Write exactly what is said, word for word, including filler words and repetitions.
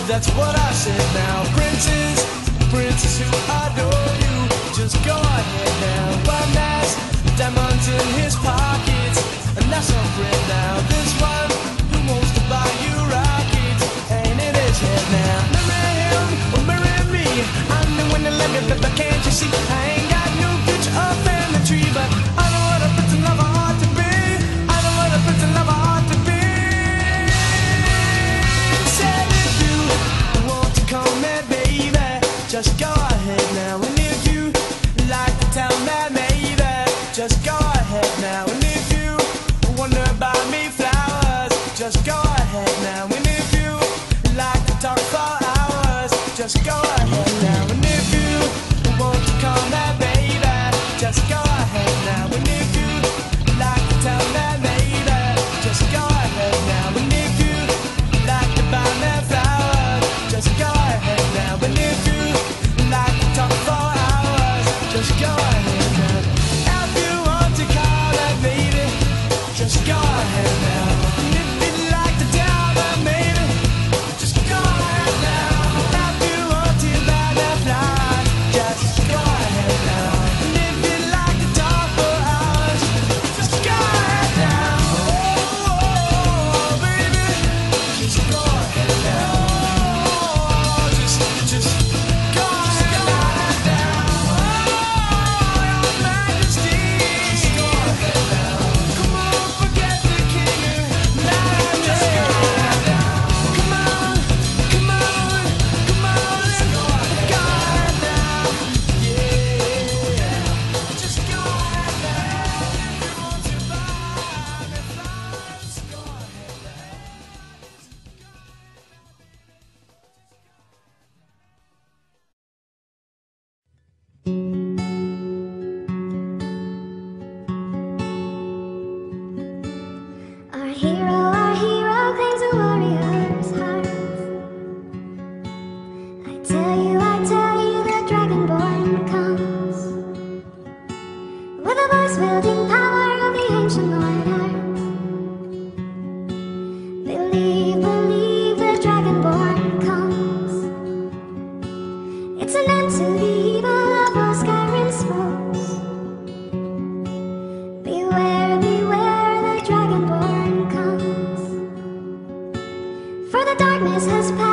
that's what I said now. Princes, princes who adore you, just go ahead now. One has diamonds in his pockets, and that's our friend now. This one who wants to buy you rockets, ain't in his head now. Marry him or marry me, I'm the one that let me, but can't you see? I ain't got no picture of family tree, but I know what a prince and lover ought to be. I know what a prince and lover ought to be. Said if you want to come here, baby, just go ahead now. And if you like to tell me, maybe, just go ahead now. And if you wonder about me flowers, just go ahead now. And if you like to talk for hours, just go ahead now. And if you want to come here, baby, just go ahead now. And if you like to tell me, maybe, just go ahead now. And if you like to buy me flowers, just go ahead now. And if you like to talk for hours, just go ahead now. If you want to call that baby, just go ahead now. And if you like to tell that maybe, just go ahead now. If you want to buy that flowers, just go ahead now. And if you like to talk for hours, just go ahead now. Oh, baby, just go ahead now. Just, just go ahead now. Oh, your Majesty, just go ahead now. Come on, forget the king. Now just go ahead now. Come on, come on, come on, let's go ahead now. Yeah, just go ahead now. If you want to buy me flowers, go ahead now. Our hero, our hero claims a warrior's heart. I tell you, I tell you, the Dragonborn comes with a voice-wielding power of the ancient Lord Earth. Believe, believe, the Dragonborn comes. It's an end to the evil of all Skyrim's foes. Beware, beware, the Dragonborn comes. For the darkness has passed.